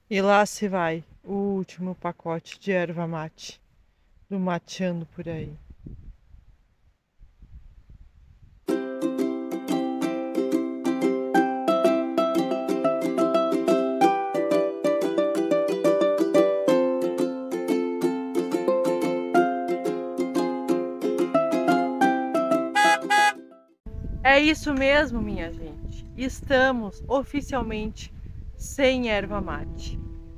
E lá se vai o último pacote de erva mate do Mateando por aí. É isso mesmo, minha gente. Estamos oficialmente sem erva mate.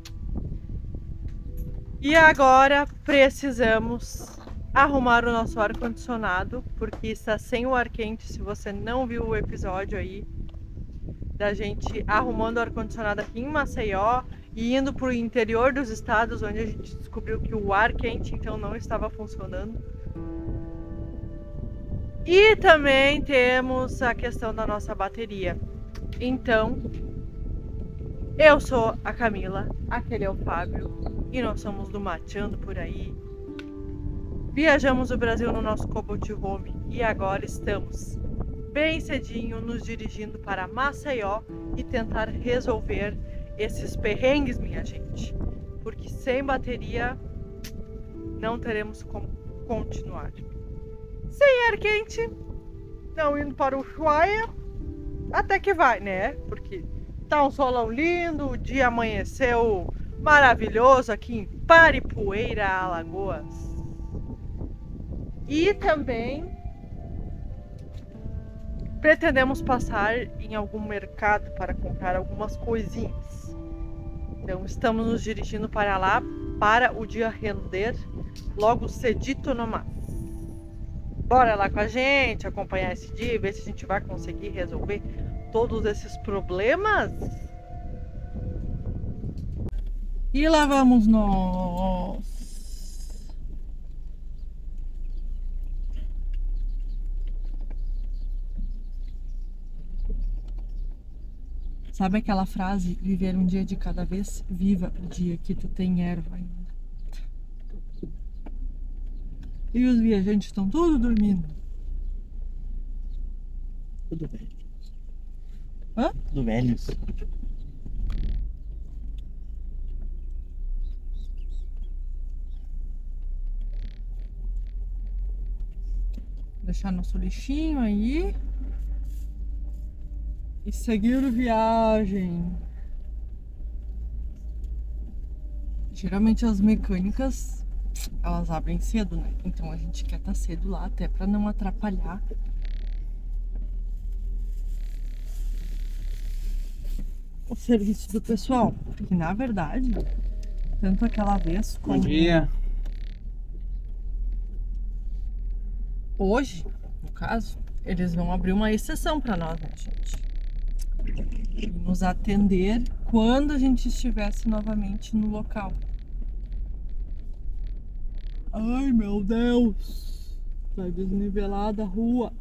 E agora precisamos arrumar o nosso ar-condicionado, porque está sem o ar quente. Se você não viu o episódio aí da gente arrumando o ar-condicionado aqui em Maceió e indo para o interior dos estados, onde a gente descobriu que o ar quente então não estava funcionando. E também temos a questão da nossa bateria. Então, eu sou a Camila, aquele é o Fábio e nós somos do Mateando por aí. Viajamos o Brasil no nosso Cobalt Home e agora estamos bem cedinho nos dirigindo para Maceió e tentar resolver esses perrengues, minha gente. Porque sem bateria não teremos como continuar. Sem ar quente, não indo para o Ushuaia, até que vai, né? Porque tá um solão lindo, o dia amanheceu maravilhoso aqui em Paripueira, Alagoas. E também pretendemos passar em algum mercado para comprar algumas coisinhas. Então estamos nos dirigindo para lá para o dia render logo cedito no mar. Bora lá com a gente, acompanhar esse dia e ver se a gente vai conseguir resolver todos esses problemas. E lá vamos nós. Sabe aquela frase, viver um dia de cada vez? Viva o dia que tu tem erva ainda. E os viajantes estão todos dormindo. Tudo velho. Hã? Tudo velhos. Deixar nosso lixinho aí. E seguir viagem. Geralmente as mecânicas, elas abrem cedo, né? Então a gente quer estar cedo lá, até para não atrapalhar o serviço do pessoal. Porque na verdade, tanto aquela vez como Bom dia. hoje, no caso, eles vão abrir uma exceção para nós, né, gente? E nos atender quando a gente estivesse novamente no local. Ai, meu Deus! Tá desnivelada a rua.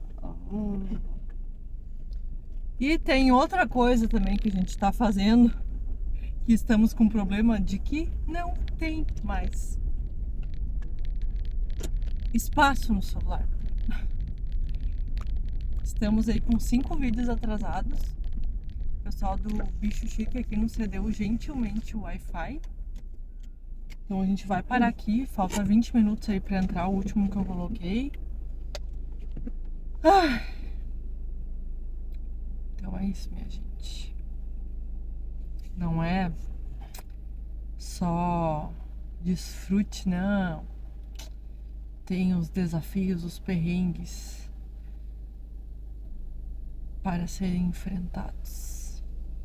E tem outra coisa também que a gente tá fazendo, que estamos com problema de que não tem mais espaço no celular. Estamos aí com 5 vídeos atrasados. O pessoal do Bicho Chique aqui nos cedeu gentilmente o Wi-Fi. Então a gente vai parar aqui, falta 20 minutos aí pra entrar, o último que eu coloquei. Então é isso, minha gente. Não é só desfrute, não. Tem os desafios, os perrengues para serem enfrentados.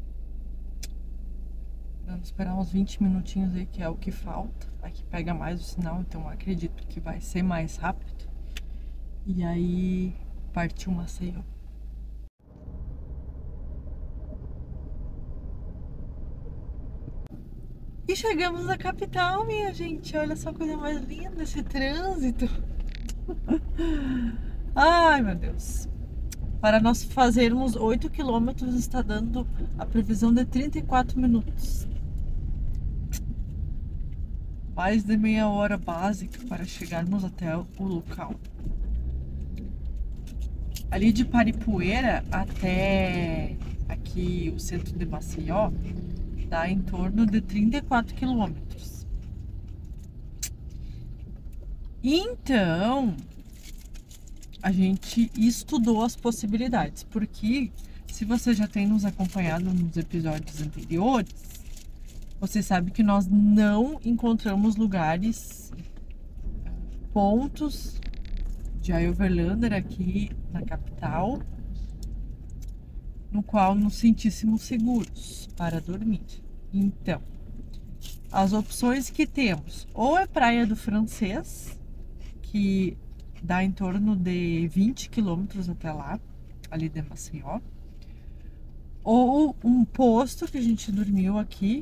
Vamos esperar uns 20 minutinhos aí, que é o que falta. Aqui pega mais o sinal, então acredito que vai ser mais rápido. E aí partiu Maceió. E chegamos na capital, minha gente. Olha só a coisa mais linda, esse trânsito. Ai, meu Deus. Para nós fazermos 8 quilômetros está dando a previsão de 34 minutos. Mais de meia hora básica para chegarmos até o local. Ali de Paripueira até aqui o centro de Maceió dá em torno de 34 quilômetros. Então, a gente estudou as possibilidades, porque se você já tem nos acompanhado nos episódios anteriores, você sabe que nós não encontramos lugares, pontos de Overlander aqui na capital, no qual nos sentíssemos seguros para dormir. Então, as opções que temos, ou é Praia do Francês, que dá em torno de 20 quilômetros até lá, ali de Maceió, ou um posto que a gente dormiu aqui,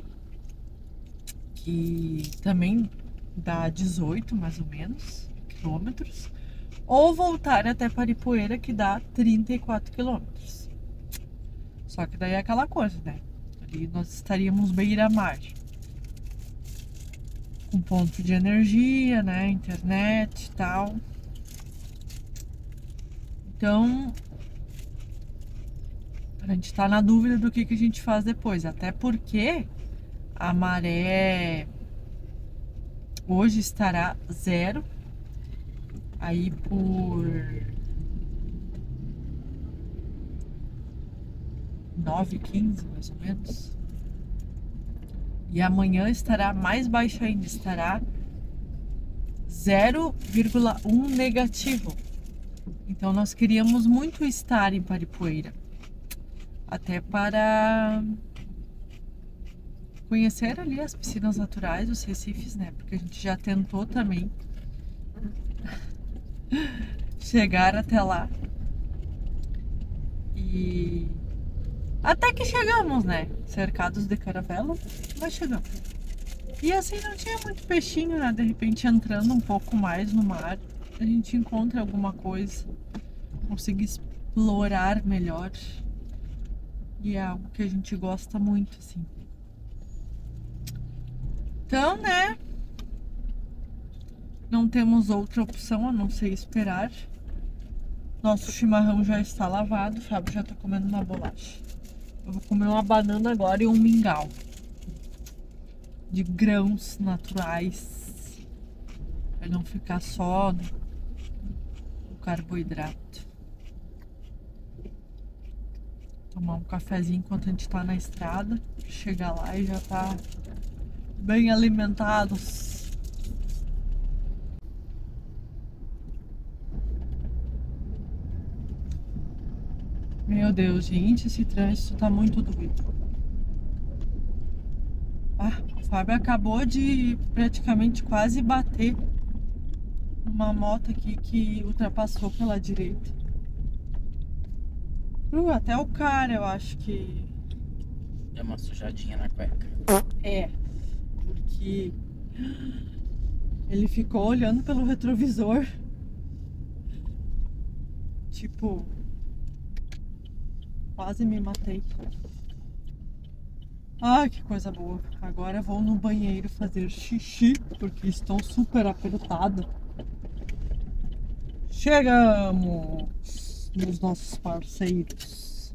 que também dá 18 mais ou menos quilômetros, ou voltar até Paripoeira, que dá 34 quilômetros. Só que daí é aquela coisa, né? Ali nós estaríamos beira-mar, com ponto de energia, né? Internet e tal. Então, a gente tá na dúvida do que a gente faz depois. Até porque a maré hoje estará 0. Aí por 9h15, mais ou menos. E amanhã estará mais baixa ainda, estará 0,1 negativo. Então nós queríamos muito estar em Paripoeira, até para conhecer ali as piscinas naturais, os recifes, né? Porque a gente já tentou também chegar até lá. E até que chegamos, né? Cercados de caravela, mas chegamos. E assim não tinha muito peixinho, né? De repente entrando um pouco mais no mar, a gente encontra alguma coisa, consegue explorar melhor. E é algo que a gente gosta muito, assim. Então, né? Não temos outra opção a não ser esperar. Nosso chimarrão já está lavado, o Fábio já tá comendo uma bolacha. Eu vou comer uma banana agora e um mingau de grãos naturais, para não ficar só no carboidrato. Tomar um cafezinho enquanto a gente tá na estrada, chegar lá e já tá bem alimentados. Meu Deus, gente, esse trânsito tá muito doido. Ah, o Fábio acabou de praticamente quase bater numa moto aqui que ultrapassou pela direita. Até o cara, eu acho que... Deu uma sujadinha na cueca. É, porque ele ficou olhando pelo retrovisor. Tipo, quase me matei. Ai, que coisa boa. Agora vou no banheiro fazer xixi, porque estou super apertada. Chegamos nos nossos parceiros.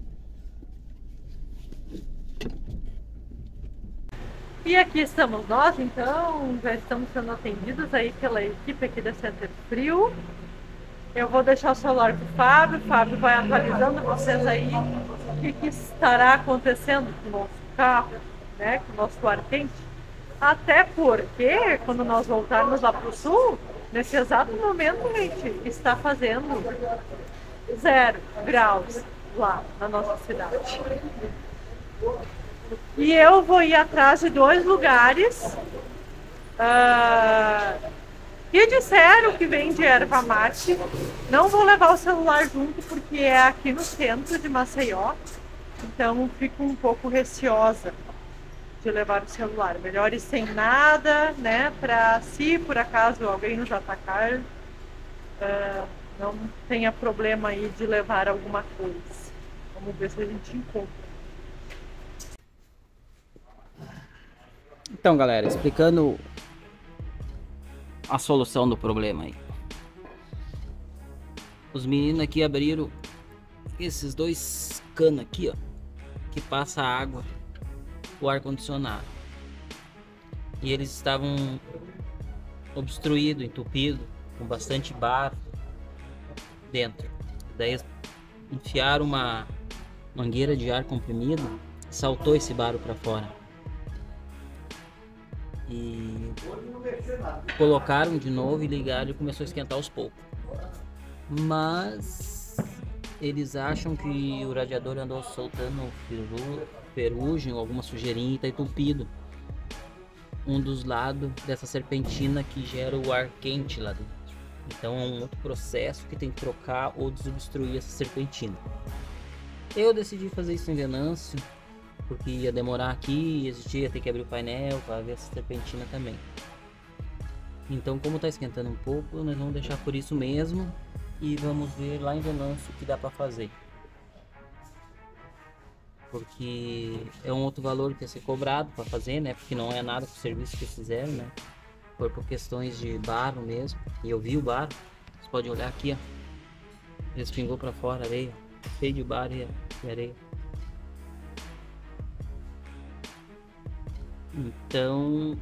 E aqui estamos nós, então, já estamos sendo atendidos aí pela equipe aqui da Center Frio. Eu vou deixar o celular pro Fábio, o Fábio vai atualizando vocês aí o que estará acontecendo com o nosso carro, né, com o nosso ar quente. Até porque, quando nós voltarmos lá pro sul, nesse exato momento, gente, está fazendo 0 graus lá na nossa cidade. E eu vou ir atrás de 2 lugares que disseram que vende erva mate. Não vou levar o celular junto porque é aqui no centro de Maceió, então fico um pouco receosa de levar o celular. Melhor ir sem nada, né? Para se por acaso alguém nos atacar, não tenha problema aí de levar alguma coisa. Vamos ver se a gente encontra. Então, galera, explicando a solução do problema aí. Os meninos aqui abriram esses 2 canos aqui, ó, que passa água o ar-condicionado. E eles estavam obstruídos, entupidos, com bastante barro dentro. Daí eles enfiaram uma mangueira de ar comprimido, saltou esse barro para fora. E colocaram de novo e ligaram e começou a esquentar aos poucos. Mas eles acham que o radiador andou soltando ferrugem ou alguma sujeirinha e está entupido um dos lados dessa serpentina que gera o ar quente lá dentro. Então é um outro processo que tem que trocar ou desobstruir essa serpentina. Eu decidi fazer isso em Venâncio porque ia demorar aqui, ia ter que abrir o painel para ver essa serpentina também. Então, como está esquentando um pouco, nós vamos deixar por isso mesmo e vamos ver lá em Venâncio o que dá para fazer. Porque é um outro valor que ia ser cobrado para fazer, né? Porque não é nada com o serviço que fizeram, né? Foi por questões de barro mesmo. E eu vi o barro. Você pode olhar aqui, ó. Respingou para fora a areia. Cheio de barro e areia. Então,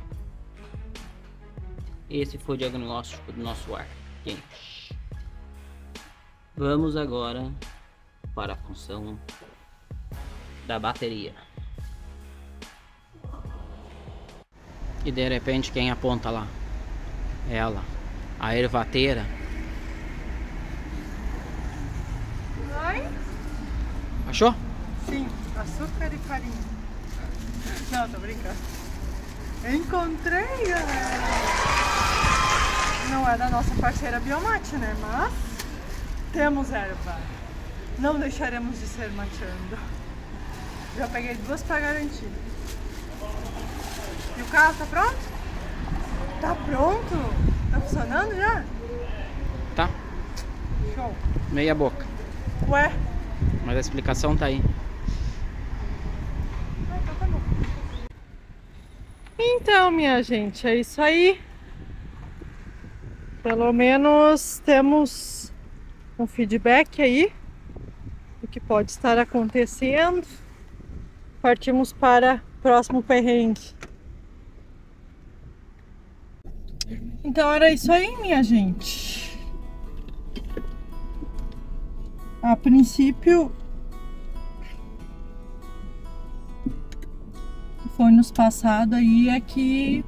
esse foi o diagnóstico do nosso ar quente. Vamos agora para a função da bateria. E de repente quem aponta lá? Ela, a ervateira. Ai? Achou? Sim, açúcar e farinha. Não, tô brincando. Encontrei, galera! Não é da nossa parceira Biomate, né? Mas temos erva. Não deixaremos de ser mateando. Já peguei 2 para garantir. E o carro tá pronto? Tá pronto? Tá funcionando já? Tá? Show. Meia boca. Ué? Mas a explicação tá aí. Então tá bom. Então, minha gente, é isso aí. Pelo menos temos um feedback aí do que pode estar acontecendo. Partimos para o próximo perrengue. Então era isso aí, minha gente. A princípio, o que foi nos passado aí é que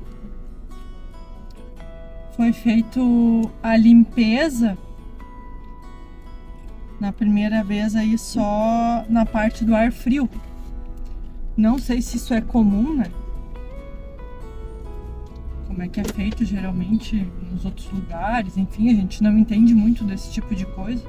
foi feito a limpeza na primeira vez aí só na parte do ar frio. Não sei se isso é comum, né? Como é que é feito geralmente nos outros lugares, enfim, a gente não entende muito desse tipo de coisa.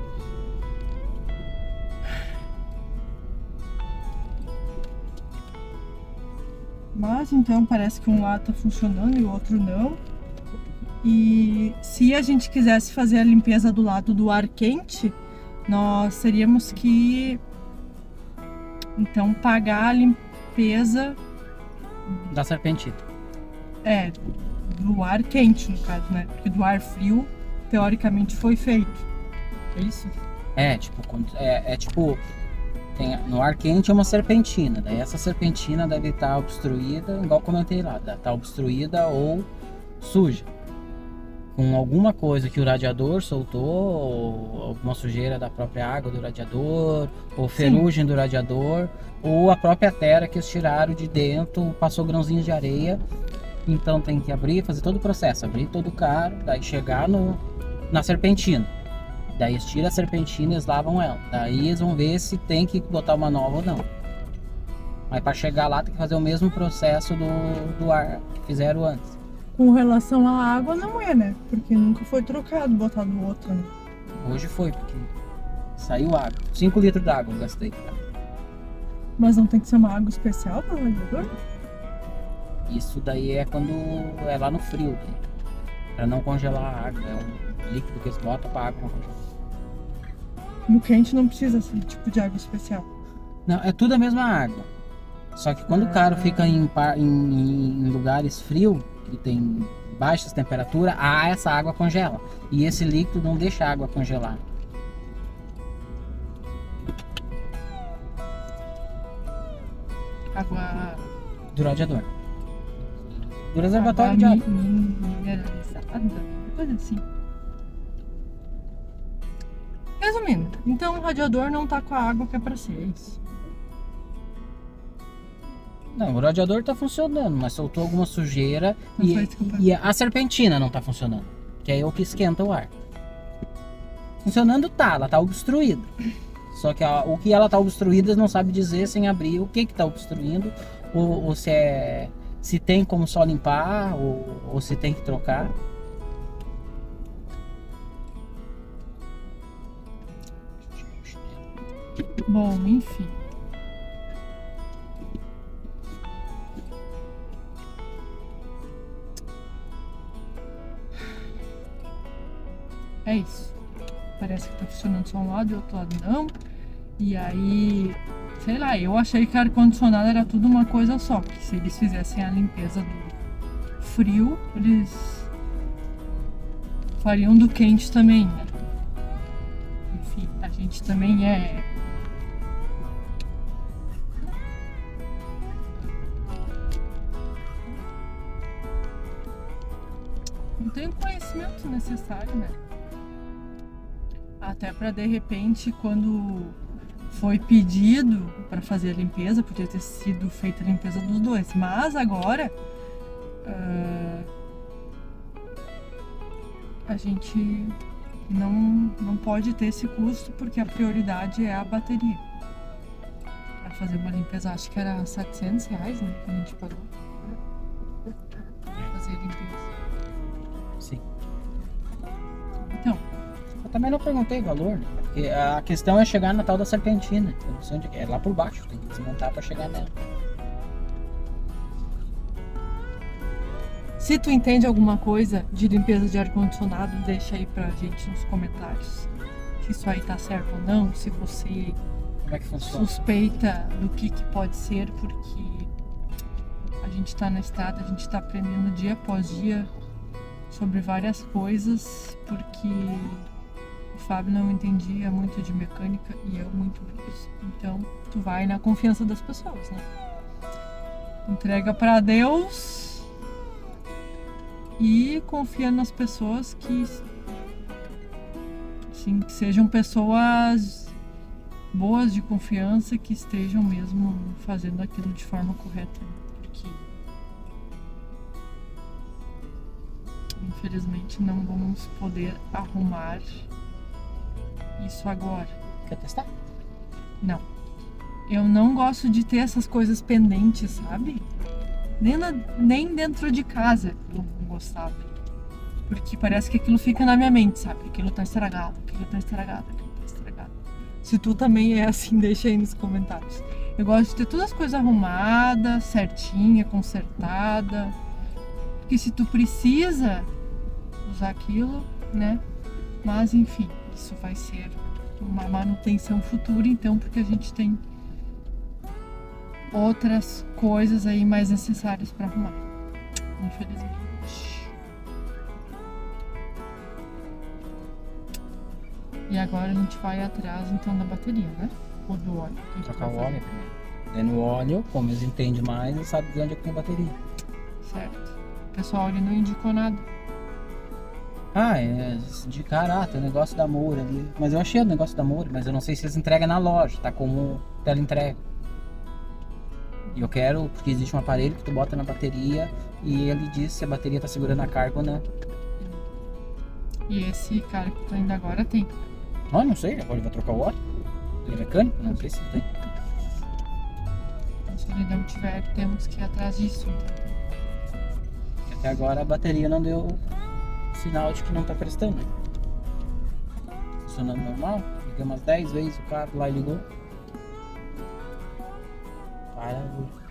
Mas então parece que um lado tá funcionando e o outro não. E se a gente quisesse fazer a limpeza do lado do ar quente, nós teríamos que então pagar a limpeza Da serpentina. do ar quente, no caso, né? Porque do ar frio, teoricamente, foi feito. É isso? Tipo, no ar quente é uma serpentina. Daí essa serpentina deve estar obstruída, igual comentei lá, deve estar obstruída ou suja. Com alguma coisa que o radiador soltou, ou alguma sujeira da própria água do radiador, ou ferrugem do radiador, ou a própria terra que eles tiraram de dentro, passou grãozinhos de areia. Então tem que abrir, fazer todo o processo, abrir todo o carro, daí chegar na serpentina. Daí eles tiram a serpentina e eles lavam ela. Daí eles vão ver se tem que botar uma nova ou não. Mas para chegar lá tem que fazer o mesmo processo do ar que fizeram antes. Com relação à água, não é, né? Porque nunca foi trocado, botado outro, né? Hoje foi, porque saiu água. 5 litros d'água eu gastei. Mas não tem que ser uma água especial para o radiador? Isso daí é quando é lá no frio, para não congelar a água. É um líquido que eles botam para a água não congelar. No quente não precisa esse tipo de água especial. Não, é tudo a mesma água. Só que quando o carro fica em lugares frios, que tem baixas temperaturas, essa água congela. E esse líquido não deixa a água congelar. Água do radiador. Do reservatório de água. Mineralizada, coisa assim. Resumindo, então o radiador não tá com a água que é pra ser, é isso. Não, o radiador tá funcionando, mas soltou alguma sujeira Não foi isso que eu e a serpentina não tá funcionando. Que é o que esquenta o ar. Funcionando tá, ela tá obstruída. Só que o que ela tá obstruída não sabe dizer sem abrir o que tá obstruindo, ou se tem como só limpar, ou se tem que trocar. Bom, enfim. É isso. Parece que tá funcionando só um lado e o outro lado não. E aí, sei lá, eu achei que ar-condicionado era tudo uma coisa só. Que se eles fizessem a limpeza do frio, eles fariam do quente também, né? Enfim, a gente também não tem o conhecimento necessário, né? Até para de repente, quando foi pedido para fazer a limpeza, podia ter sido feita a limpeza dos dois. Mas agora a gente não pode ter esse custo porque a prioridade é a bateria. Para fazer uma limpeza, acho que era R$700, né? Que a gente pagou para fazer a limpeza. Sim. Então, Eu também não perguntei o valor, né? Porque a questão é chegar na tal da serpentina. Eu não sei onde é lá por baixo, tem que desmontar para chegar nela. se tu entende alguma coisa de limpeza de ar-condicionado, deixa aí pra gente nos comentários. Se isso aí tá certo ou não, se você Como é que funciona? suspeita do que pode ser, porque a gente tá na estrada, a gente tá aprendendo dia após dia sobre várias coisas, porque o Fábio não entendia muito de mecânica e eu muito menos. Então, tu vai na confiança das pessoas, né? Entrega pra Deus e confia nas pessoas que, assim, que sejam pessoas boas de confiança, que estejam mesmo fazendo aquilo de forma correta, né? Porque infelizmente não vamos poder arrumar isso agora. Quer testar? Não. Eu não gosto de ter essas coisas pendentes, sabe? Nem dentro de casa eu não gostava. Porque parece que aquilo fica na minha mente, sabe? Aquilo tá estragado, aquilo tá estragado, aquilo tá estragado. Se tu também é assim, deixa aí nos comentários. Eu gosto de ter todas as coisas arrumadas, certinha, consertada. Porque se tu precisa usar aquilo, né? Mas enfim, isso vai ser uma manutenção futura, então, porque a gente tem outras coisas aí mais necessárias para arrumar, infelizmente. E agora a gente vai atrás então da bateria, né? Ou do óleo. O que que Trocar tu o vai óleo. fazer? É no óleo, como eles entendem mais, eles sabem de onde é que tem bateria. Certo. O pessoal ele não indicou nada. Ah, de caráter, o negócio da Moura ali. Mas eu achei o negócio da Moura, mas eu não sei se eles entregam na loja, tá como teleentrega. E eu quero, porque existe um aparelho que tu bota na bateria e ele diz se a bateria tá segurando a carga ou não. E esse cara que tá indo agora tem. Ah, não sei, agora ele vai trocar o óleo. Ele é mecânico? Não sei se tem. Então, se ele não tiver, temos que ir atrás disso. Até agora a bateria não deu sinal de que não tá prestando. Funcionando normal. Liguei umas 10 vezes o carro lá e ligou. Para.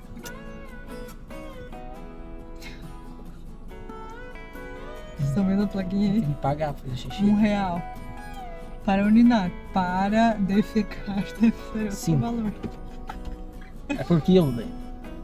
Vocês estão vendo a plaquinha Tem aí? que pagar pra fazer xixi. R$1. Para urinar. Para defecar deve ser outro Sim. valor. É por quilo, velho.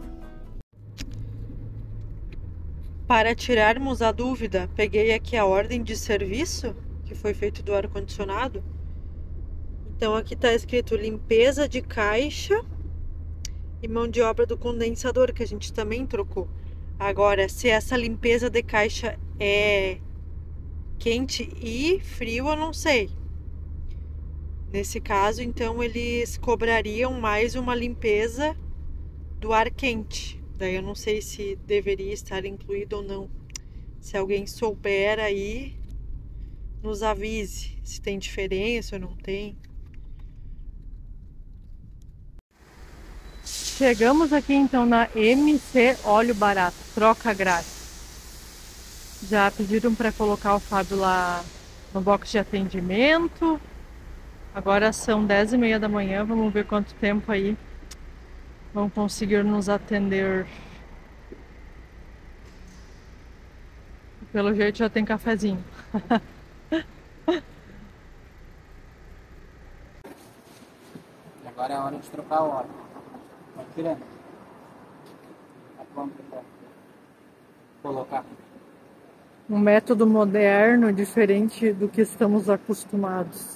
Para tirarmos a dúvida, peguei aqui a ordem de serviço que foi feito do ar-condicionado. Então aqui está escrito limpeza de caixa e mão de obra do condensador, que a gente também trocou. Agora, se essa limpeza de caixa é quente e frio, eu não sei. Nesse caso, então, eles cobrariam mais uma limpeza do ar quente. Daí eu não sei se deveria estar incluído ou não. Se alguém souber aí, nos avise se tem diferença ou não tem. Chegamos aqui então na MC Óleo Barato, troca grátis. Já pediram para colocar o Fábio lá no box de atendimento. Agora são 10h30 da manhã, vamos ver quanto tempo aí vão conseguir nos atender. Pelo jeito já tem cafezinho. Agora é a hora de trocar o óleo. Tá tirando. Tá pronto pra colocar. Um método moderno, diferente do que estamos acostumados.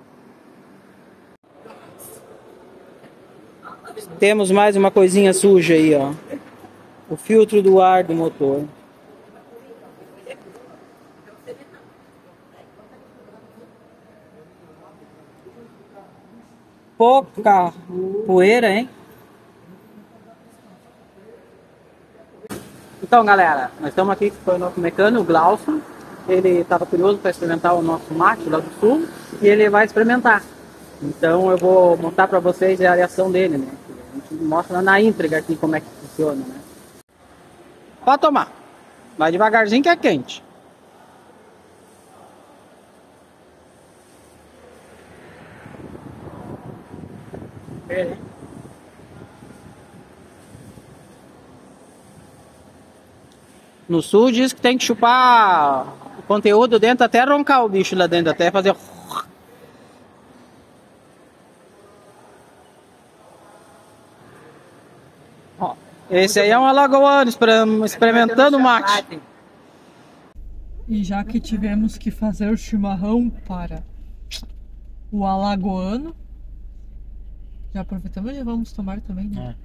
Temos mais uma coisinha suja aí, ó. O filtro do ar do motor. Pouca poeira, hein? Então, galera, nós estamos aqui com o nosso mecânico, o Glaucio. Ele estava curioso para experimentar o nosso mate lá do sul e ele vai experimentar. Então eu vou mostrar para vocês a reação dele, né? A gente mostra na íntegra aqui como é que funciona, né? Pode tomar. Vai devagarzinho que é quente. No sul diz que tem que chupar o conteúdo dentro até roncar o bicho lá dentro, até fazer... Ó, esse aí é um alagoano experimentando mate. E já que tivemos que fazer o chimarrão para o alagoano, já aproveitamos e já vamos tomar também, né?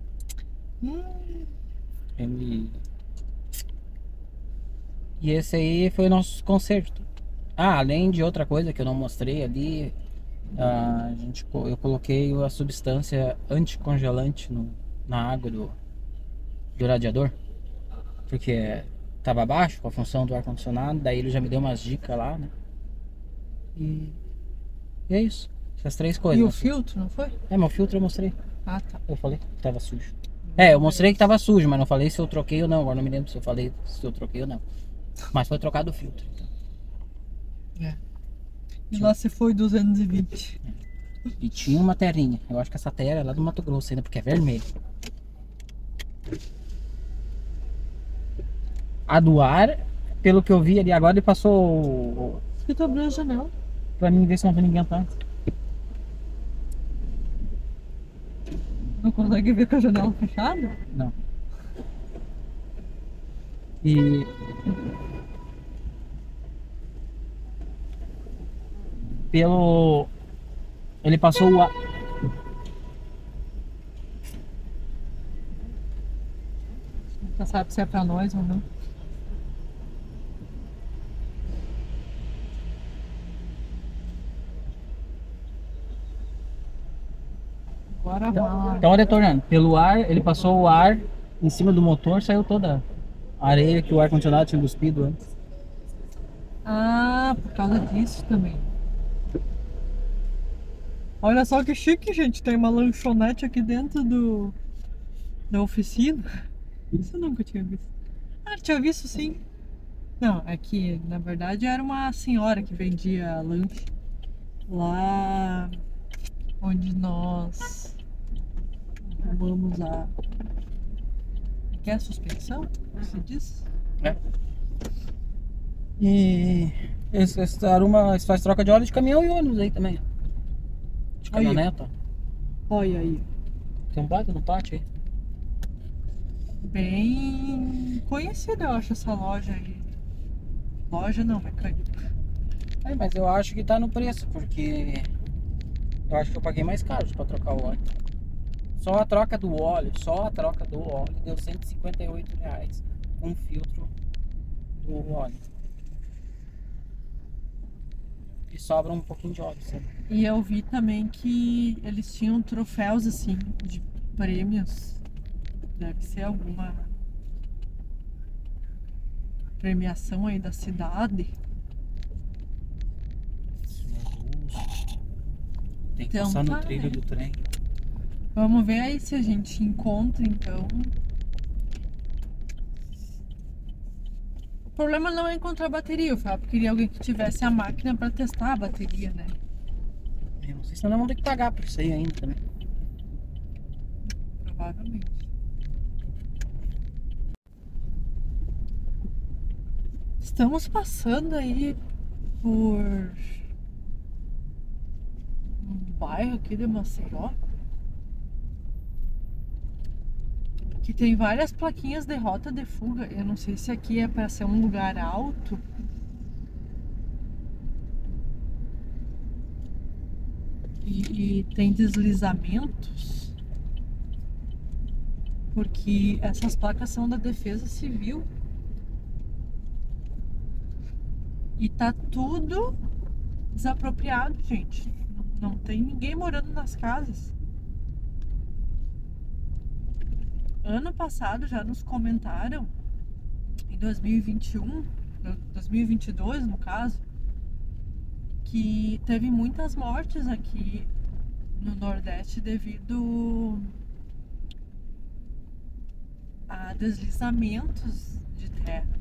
E esse aí foi o nosso concerto. Ah, além de outra coisa que eu não mostrei ali, eu coloquei a substância anticongelante na água do radiador, porque tava baixo com a função do ar-condicionado, daí ele já me deu umas dicas lá, né? E é isso, essas três coisas. E o filtro, não foi? Meu filtro eu mostrei. Ah, tá. Eu falei que tava sujo. Eu mostrei que tava sujo, mas não falei se eu troquei ou não. Agora não me lembro se eu falei se eu troquei ou não. Mas foi trocado o filtro. Então. E lá se foi 220. E tinha uma terrinha. Eu acho que essa terra é lá do Mato Grosso ainda, porque é vermelho. A do ar, pelo que eu vi ali agora, ele passou... Eu tô abrindo a janela. Pra mim ver se não tem ninguém atrás. Não consegue ver com a janela fechada? Não. E... ele passou o ar... Você sabe se é pra nós ou não. Agora vai. Então, retornando. Pelo ar, ele passou o ar em cima do motor, saiu toda a areia que o ar-condicionado tinha cuspido antes. Ah, por causa disso também. Olha só que chique, gente. Tem uma lanchonete aqui dentro da oficina. Isso eu nunca tinha visto. Ah, tinha visto sim. Não, é que na verdade era uma senhora que vendia lanche lá onde nós arrumamos a... Que é a suspensão? Você disse? É. E esse Aruma faz troca de óleo de caminhão e ônibus aí também. De caminhoneta. Olha aí. Tem um baita no pátio aí. Bem conhecida, eu acho, essa loja aí. Loja não, mecânica. Mas eu acho que tá no preço, porque eu acho que eu paguei mais caro pra trocar o óleo. Só a troca do óleo deu R$ 158 com o filtro do óleo. E sobra um pouquinho de óleo, sabe? E eu vi também que eles tinham troféus assim de prêmios. Deve ser alguma premiação aí da cidade. Tem que Então passar no tá, trilho né? do trem. Vamos ver aí se a gente encontra então. O problema não é encontrar a bateria, o Fábio queria alguém que tivesse a máquina para testar a bateria, né? Eu não sei se nós vamos ter que pagar por isso aí ainda, né? Provavelmente. Estamos passando aí por um bairro aqui de Maceió que tem várias plaquinhas de rota de fuga. Eu não sei se aqui é para ser um lugar alto. E tem deslizamentos, porque essas placas são da Defesa Civil e tá tudo desapropriado, gente. Não tem ninguém morando nas casas. Ano passado já nos comentaram, em 2021, 2022 no caso, que teve muitas mortes aqui no Nordeste devido a deslizamentos de terra.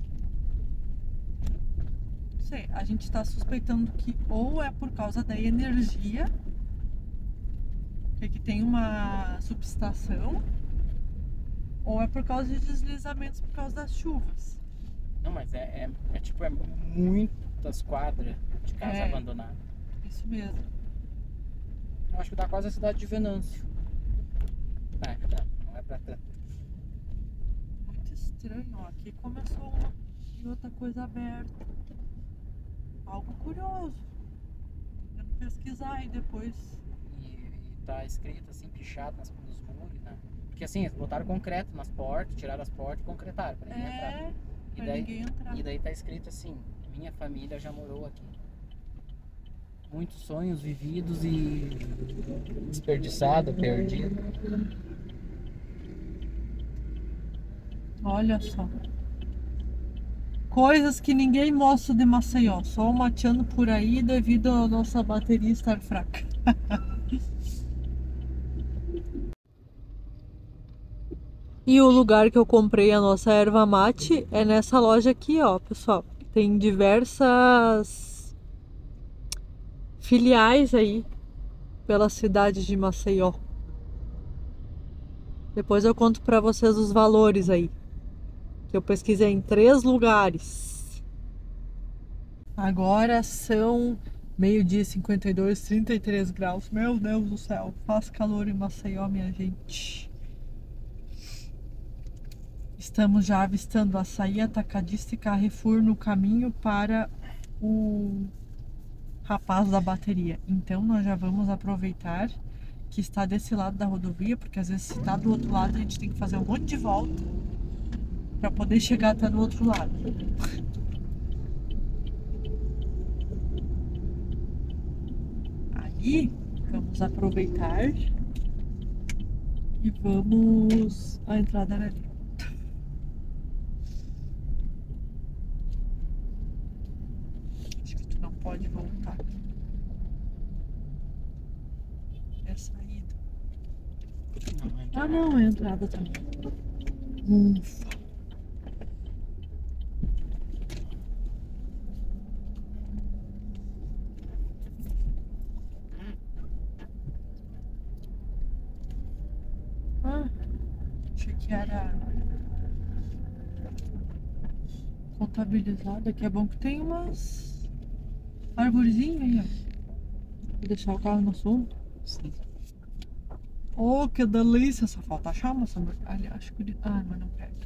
Não sei, a gente está suspeitando que ou é por causa da energia, que aqui tem uma subestação, ou é por causa de deslizamentos por causa das chuvas. Não, mas é muitas quadras de casa abandonada. Isso mesmo. Eu acho que dá quase a cidade de Venâncio. Não é pra tanto. Muito estranho, ó. Aqui começou uma e outra coisa aberta. Algo curioso. Vamos pesquisar aí depois. E tá escrito assim, pichado nos muros, né? Porque assim, eles botaram concreto nas portas, tiraram as portas e concretaram pra ninguém entrar. Ninguém entrar. E daí tá escrito assim, minha família já morou aqui. Muitos sonhos vividos e desperdiçado, perdido. Olha só. Coisas que ninguém mostra de Maceió. Só mateando por aí devido à nossa bateria estar fraca. E o lugar que eu comprei a nossa erva mate é nessa loja aqui, ó, pessoal. Tem diversas filiais aí pela cidade de Maceió. Depois eu conto pra vocês os valores aí. Que eu pesquisei em 3 lugares. Agora são meio-dia e 52, 33 graus. Meu Deus do céu, faz calor em Maceió, minha gente. Estamos já avistando Açaí, Atacadista e Carrefour no caminho para o rapaz da bateria. Então nós já vamos aproveitar que está desse lado da rodovia, porque às vezes se está do outro lado a gente tem que fazer um monte de volta para poder chegar até do outro lado. Aí vamos aproveitar e vamos... A entrada era ali. Acho que tu não pode voltar. É saída. Ah não, é entrada também. Ufa. Achei que era contabilizado. Aqui é bom que tem umas arvorezinhas aí, ó. Vou deixar o carro no sombra. Sim. Oh, que delícia! Só falta achar uma sombra. Ali, acho que... Ah, mas não pega.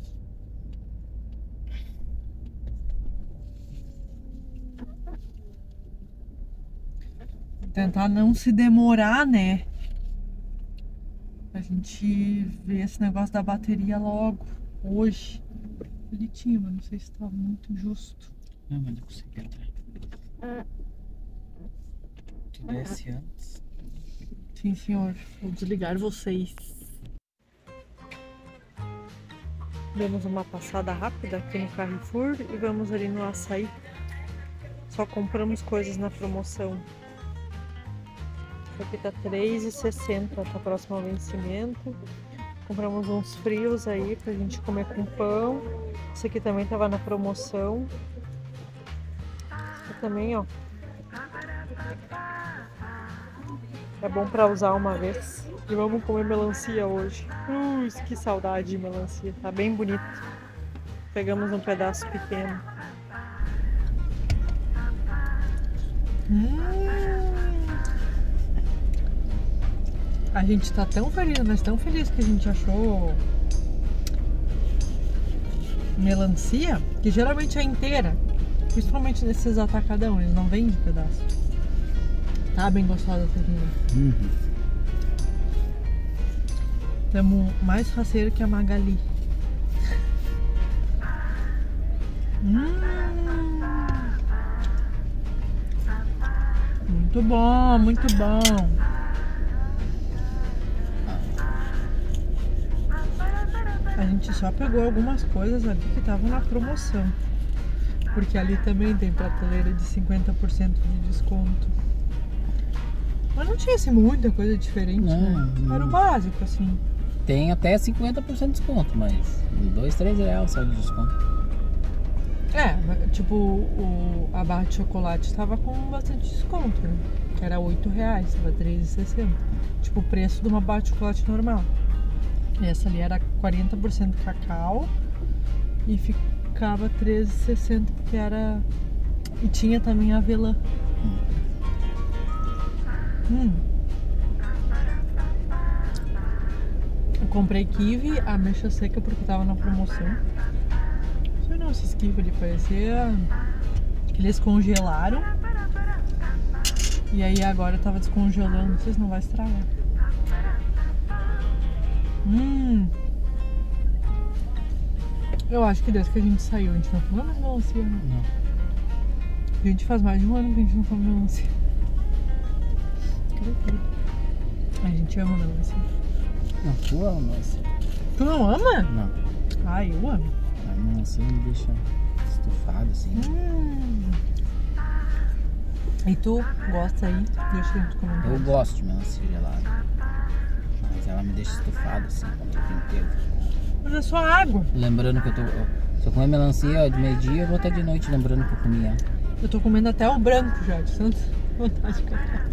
Vou tentar não se demorar, né? A gente vê esse negócio da bateria logo, hoje. Bonitinho, mas não sei se tá muito justo. Não, mas eu consegui entrar. Tu desce antes. Sim, senhor. Vou desligar vocês. Demos uma passada rápida aqui no Carrefour e vamos ali no Açaí. Só compramos coisas na promoção. Isso aqui tá R$3,60, tá próximo ao vencimento. Compramos uns frios aí pra gente comer com pão. Esse aqui também tava na promoção. E também, ó. É bom pra usar uma vez. E vamos comer melancia hoje. Que saudade de melancia. Tá bem bonito. Pegamos um pedaço pequeno. A gente tá tão feliz, mas tão feliz que a gente achou melancia, que geralmente é inteira. Principalmente nesses atacadão, eles não vendem pedaço. Tá bem gostosa essa aqui. Tamo mais faceiro que a Magali. Muito bom, muito bom. A gente só pegou algumas coisas ali que estavam na promoção. Porque ali também tem prateleira de 50% de desconto. Mas não tinha assim muita coisa diferente, né? Era o básico, assim. Tem até 50% de desconto, mas R$2, R$3 só de desconto. Tipo, a barra de chocolate estava com bastante desconto, né? Que era R$8, estava R$3,60. Tipo, o preço de uma barra de chocolate normal. Essa ali era 40% cacau e ficava R$13,60 porque era... E tinha também avelã. Eu comprei kiwi, ameixa seca porque tava na promoção. Não sei não, esses kiwi ali parecia que eles congelaram. E aí agora eu tava descongelando, não sei se não vai estragar. Eu acho que desde que a gente saiu, a gente não comeu mais melancia, né? Não. A gente faz mais de um ano que a gente não come melancia. A gente ama melancia. Não, tu ama melancia. Tu não ama? Não. Ah, eu amo. A melancia me deixa estufado assim. E tu gosta aí? Deixa aí nos comentários. Eu gosto de melancia gelada. Mas ela me deixa estufado assim, o tempo inteiro. Mas é só água. Lembrando que eu tô... Se eu comer melancia de meio-dia, eu vou até de noite lembrando que eu comi ela. Eu tô comendo até o branco já, de tanta vontade que eu tô.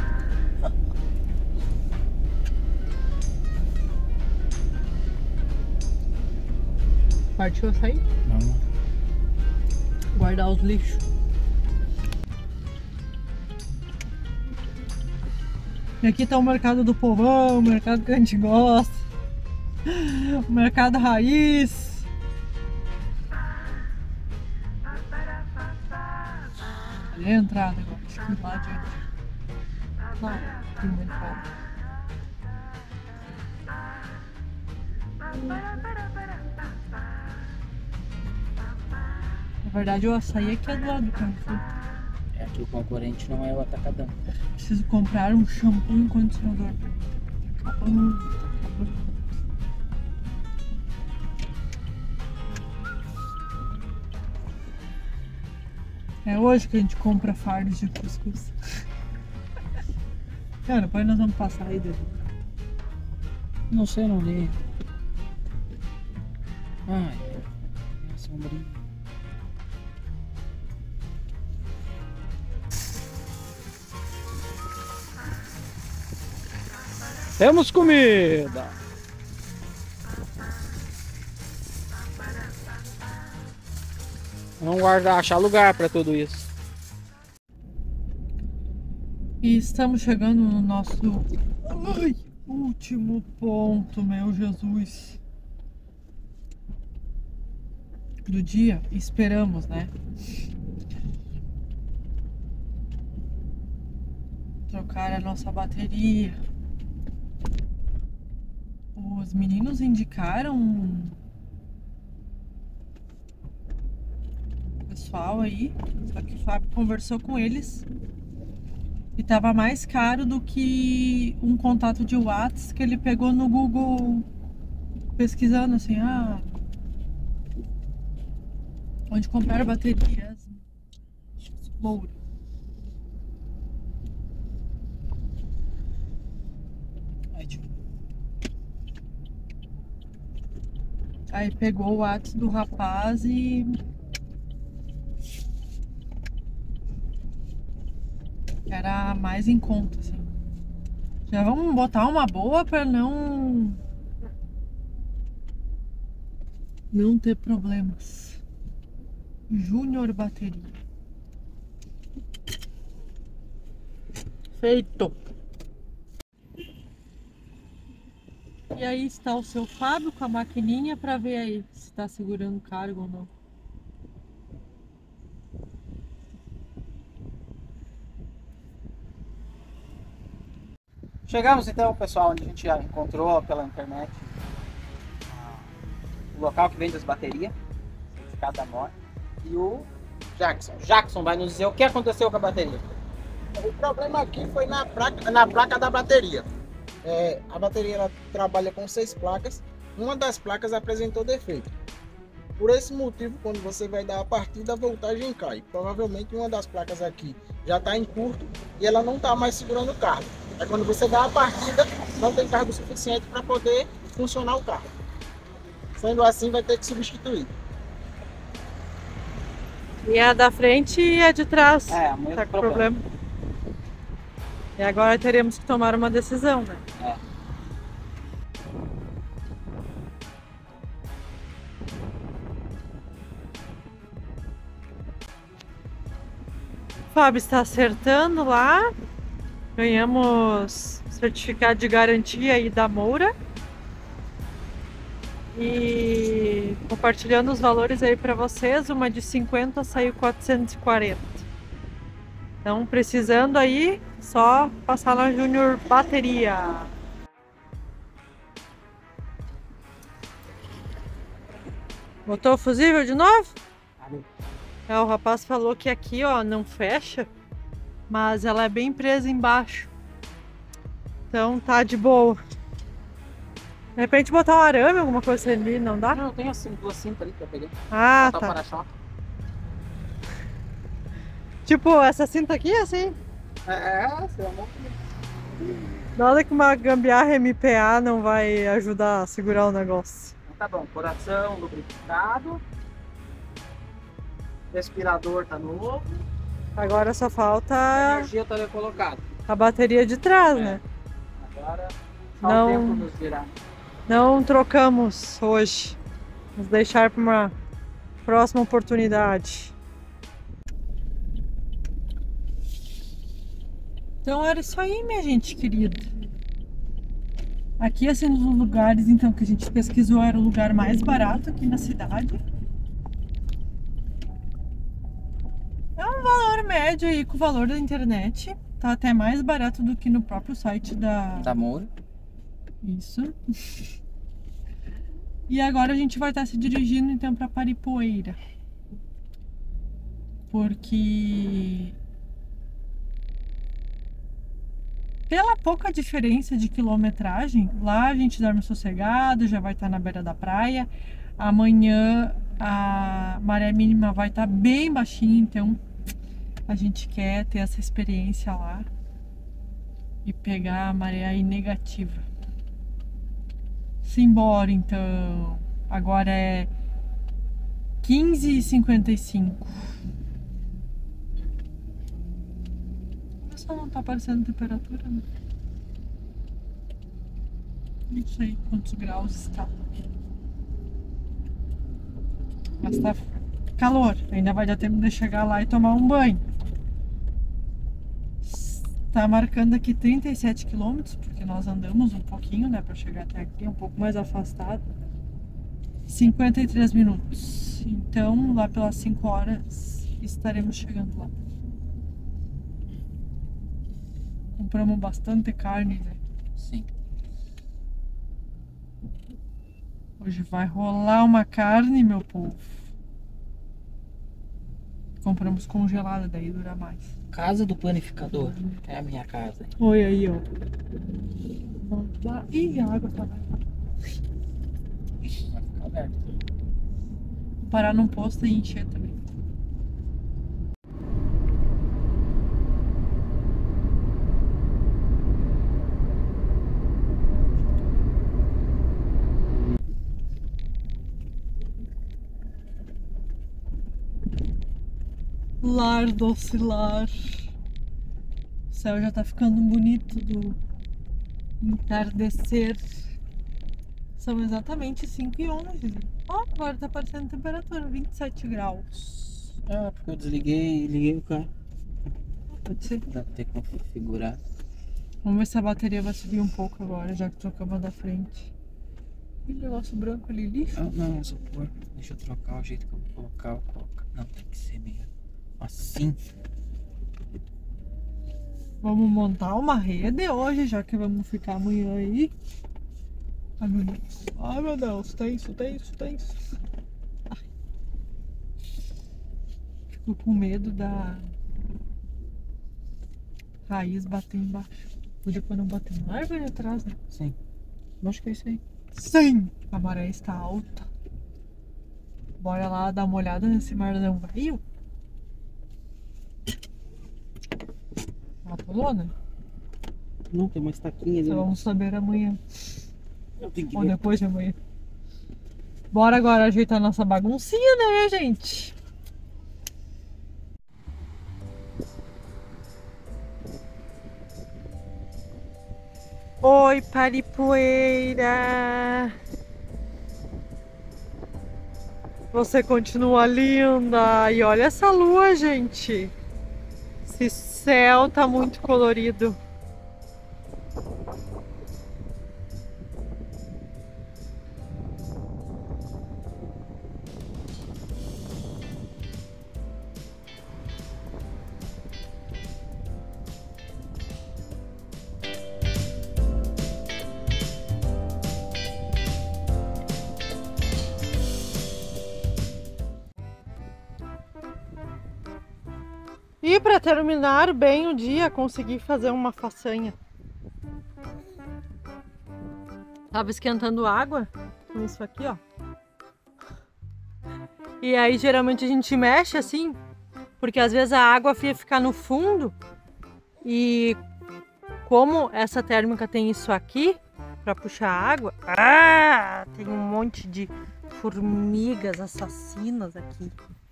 Partiu açaí? Vamos. Guardar os lixos. E aqui tá o mercado do povão, o mercado que a gente gosta. O mercado raiz. Ali é a entrada agora, acho que lá adiante. Lá, aqui no mercado. Na verdade o açaí aqui é do lado do Carrefour. É que o concorrente não é o atacadão. Preciso comprar um shampoo e um condicionador. É hoje que a gente compra fardos de cuscuz. Cara, depois nós vamos passar aí dele. Não sei, não li. Ai, é sombrinha. Temos comida! Vamos guardar, achar lugar para tudo isso. E estamos chegando no nosso último ponto, meu Jesus. Do dia, esperamos, né? Trocar a nossa bateria. Os meninos indicaram o pessoal aí, só que o Fábio conversou com eles e tava mais caro do que um contato de WhatsApp que ele pegou no Google pesquisando assim, onde comprar baterias Moura. Aí pegou o WhatsApp do rapaz e era mais em conta, assim. Já vamos botar uma boa pra não ter problemas. Júnior Bateria. Feito. E aí está o seu Fábio com a maquininha para ver aí se está segurando cargo ou não. Chegamos então, pessoal, onde a gente já encontrou pela internet o local que vende as baterias, certificado da MOR, e o Jackson. Jackson vai nos dizer o que aconteceu com a bateria. O problema aqui foi na placa da bateria. A bateria ela trabalha com 6 placas, uma das placas apresentou defeito. Por esse motivo, quando você vai dar a partida, a voltagem cai. Provavelmente uma das placas aqui já está em curto e ela não está mais segurando o carro. Aí quando você dá a partida, não tem cargo suficiente para poder funcionar o carro. Sendo assim, vai ter que substituir. E a da frente e a de trás. É, o mesmo Tá com problema. E agora teremos que tomar uma decisão, né? É. O Fábio está acertando lá. Ganhamos certificado de garantia aí da Moura. E compartilhando os valores aí para vocês, uma de 50 saiu 440. Então, precisando aí, só passar na Júnior Bateria. Botou o fusível de novo? O rapaz falou que aqui, ó, não fecha, mas ela é bem presa embaixo. Então tá de boa. De repente botar um arame, alguma coisa ali, não dá? Não, tem assim, duas cintas ali que eu peguei. Ah, Botar o tá. para-choque. Tipo, essa cinta aqui, assim. Seu amor. Nada que uma gambiarra MPA não vai ajudar a segurar o negócio. Então tá bom, coração lubrificado. Respirador tá novo. Agora só A falta energia tá ali colocada. a bateria de trás, É. né? Agora só Não. o tempo nos dirá. Não trocamos hoje. Vamos deixar para uma próxima oportunidade. Então era isso aí, minha gente querida. Aqui, assim, nos lugares então que a gente pesquisou, era o lugar mais barato aqui na cidade. É um valor médio aí com o valor da internet. Tá até mais barato do que no próprio site Da Moura. Isso. E agora a gente vai estar se dirigindo então para Paripoeira. Porque pela pouca diferença de quilometragem, lá a gente dorme sossegado, já vai estar na beira da praia. Amanhã a maré mínima vai estar bem baixinha, então a gente quer ter essa experiência lá e pegar a maré aí negativa. Simbora então. Agora é 15h55. Só não tá aparecendo temperatura, né? Não sei quantos graus está. Mas tá calor. Ainda vai dar tempo de chegar lá e tomar um banho. Tá marcando aqui 37 km, porque nós andamos um pouquinho, né, para chegar até aqui, um pouco mais afastado. 53 minutos. Então, lá pelas 5 horas estaremos chegando lá. Compramos bastante carne, né? Sim. Hoje vai rolar uma carne, meu povo. Compramos congelada, daí dura mais. Casa do panificador. É a minha casa. Oi aí, ó. Vamos lá. Ih, a água tá lá. Vai ficar aberto. Vou parar num posto e encher também. Lar doce lar. O céu já tá ficando bonito do entardecer. São exatamente 5h11. Ó, agora tá aparecendo temperatura, 27 graus. Ah, porque eu desliguei e liguei o carro. Pode ser. Dá pra ter que configurar. Vamos ver se a bateria vai subir um pouco agora, já que trocamos a da frente. E o negócio branco ali, lixo. Ah, não, isopor. Deixa eu trocar o jeito que eu vou colocar. Não, tem que ser meio assim. Vamos montar uma rede hoje, já que vamos ficar amanhã aí. Ai meu Deus. Ai meu Deus, tenso. Ai. Fico com medo da raiz bater embaixo. Podia quando não bater na árvore atrás, né? Sim. Acho que é isso aí. Sim! A maré está alta. Bora lá dar uma olhada nesse marzão vario. Ela pulou, né? Não, tem uma estaquinha ali. Só vamos saber amanhã. Eu tenho que Ou ver. depois de amanhã. Bora agora ajeitar nossa baguncinha, né, gente? Oi, Paripoeira! Você continua linda! E olha essa lua, gente! Esse céu tá muito colorido. E para terminar bem o dia, consegui fazer uma façanha. Tava esquentando água com isso aqui, ó. E aí geralmente a gente mexe assim, porque às vezes a água fria fica no fundo. E como essa térmica tem isso aqui para puxar água, tem um monte de formigas assassinas aqui.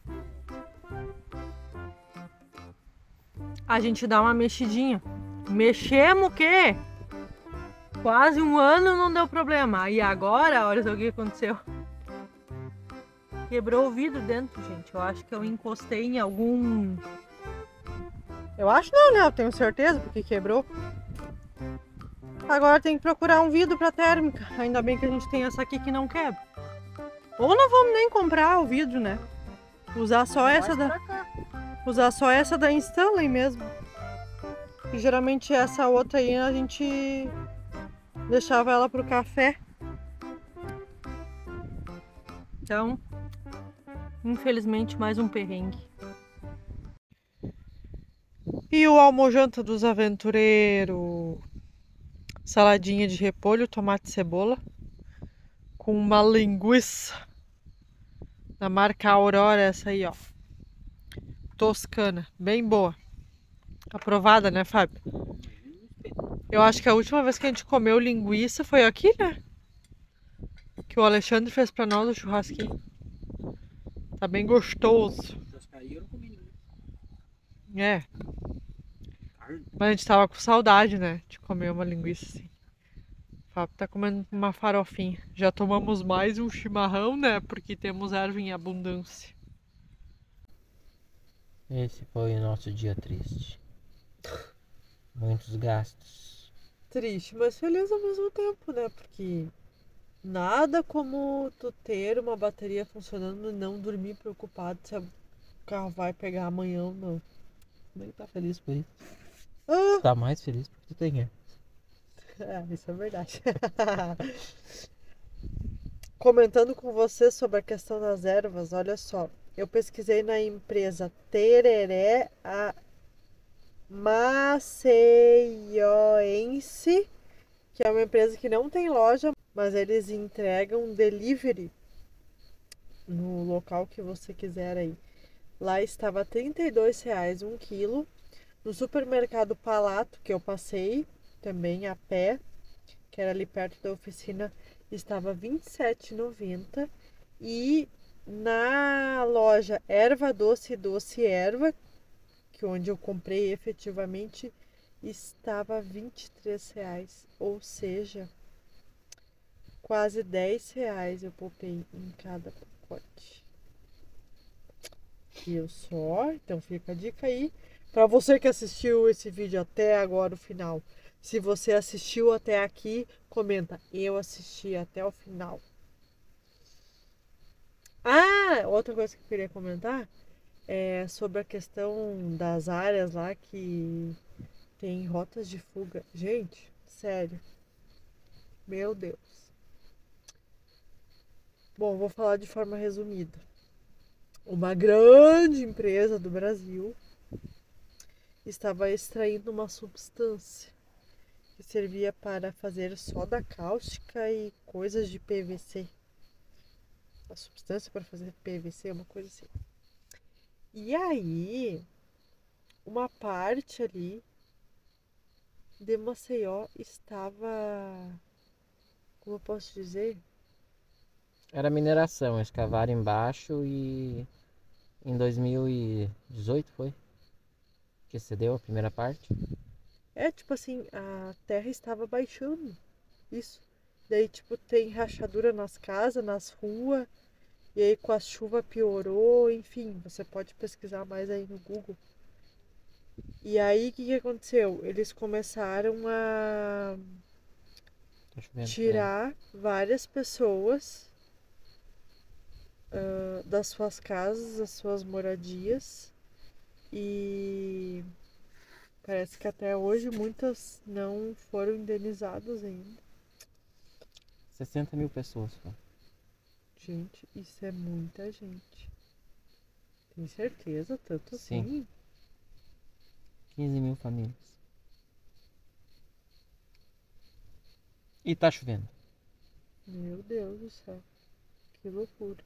A gente dá uma mexidinha. Mexemos o quê? Quase um ano não deu problema. E agora, olha só o que aconteceu. Quebrou o vidro dentro, gente. Eu acho que eu encostei em algum... Eu acho não, né? Eu tenho certeza porque quebrou. Agora tem que procurar um vidro para térmica. Ainda bem que a gente tem essa aqui que não quebra. Ou não vamos nem comprar o vidro, né? Usar só essa da... Usar só essa da Stanley mesmo. E geralmente essa outra aí a gente deixava ela pro café. Então, infelizmente mais um perrengue. E o almojanta dos aventureiros? Saladinha de repolho, tomate e cebola. Com uma linguiça. Da marca Aurora, essa aí, ó. Toscana, bem boa. Aprovada, né, Fábio? Eu acho que a última vez que a gente comeu linguiça foi aqui, né? Que o Alexandre fez pra nós o churrasquinho. Tá bem gostoso. É. Mas a gente tava com saudade, né? De comer uma linguiça assim. O Fábio tá comendo uma farofinha. Já tomamos mais um chimarrão, né? Porque temos erva em abundância. Esse foi o nosso dia triste. Muitos gastos. Triste, mas feliz ao mesmo tempo, né? Porque nada como tu ter uma bateria funcionando e não dormir preocupado se o carro vai pegar amanhã ou não. Nem tá feliz por isso. Ah, Tá mais feliz porque tu tem. isso é verdade. comentando com você sobre a questão das ervas, olha só. Eu pesquisei na empresa Tereré Maceioense, que é uma empresa que não tem loja, mas eles entregam delivery no local que você quiser aí. Lá estava R$ 32,00 um quilo. No supermercado Palato, que eu passei, também a pé, que era ali perto da oficina, estava R$ 27,90. E na loja Erva Doce Doce Erva, que onde eu comprei efetivamente, estava R$ 23,00. Ou seja, quase R$ 10,00 eu poupei em cada pacote. Viu só? Então fica a dica aí. Para você que assistiu esse vídeo até agora, o final. Se você assistiu até aqui, comenta. Eu assisti até o final. Ah, outra coisa que eu queria comentar é sobre a questão das áreas lá que tem rotas de fuga. Gente, sério. Meu Deus. Bom, vou falar de forma resumida. Uma grande empresa do Brasil estava extraindo uma substância que servia para fazer soda cáustica e coisas de PVC. A substância para fazer PVC, uma coisa assim. E aí, uma parte ali de Maceió estava, como eu posso dizer? Era mineração, escavaram embaixo e em 2018 foi que cedeu a primeira parte. É tipo assim, a terra estava baixando. Isso. Daí, tipo, tem rachadura nas casas, nas ruas. E aí com a chuva piorou, enfim, você pode pesquisar mais aí no Google. E aí o que aconteceu? Eles começaram a Tá chovendo, tirar várias pessoas das suas casas, das suas moradias. E parece que até hoje muitas não foram indenizadas ainda. 60 mil pessoas. Pô. Gente, isso é muita gente. Tem certeza? Tanto Sim. assim? 15 mil famílias. E tá chovendo. Meu Deus do céu. Que loucura.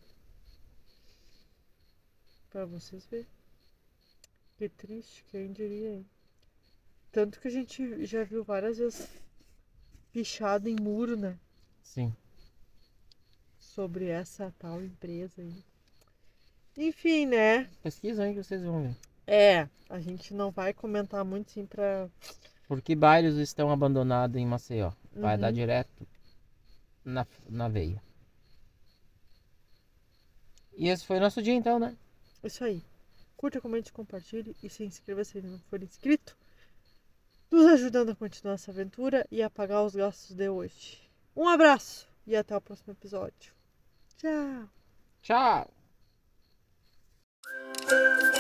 Pra vocês verem. Que triste, quem diria, hein? Tanto que a gente já viu várias vezes pichado em muro, né? Sim. Sobre essa tal empresa aí. Enfim, né? Pesquisa aí que vocês vão ver. É, a gente não vai comentar muito sim pra... Por que bairros estão abandonados em Maceió? Vai dar Uhum. direto na veia. E esse foi o nosso dia então, né? Isso aí. Curta, comente, compartilhe e se inscreva se ainda não for inscrito. Nos ajudando a continuar essa aventura e a pagar os gastos de hoje. Um abraço e até o próximo episódio. Tchau! Tchau!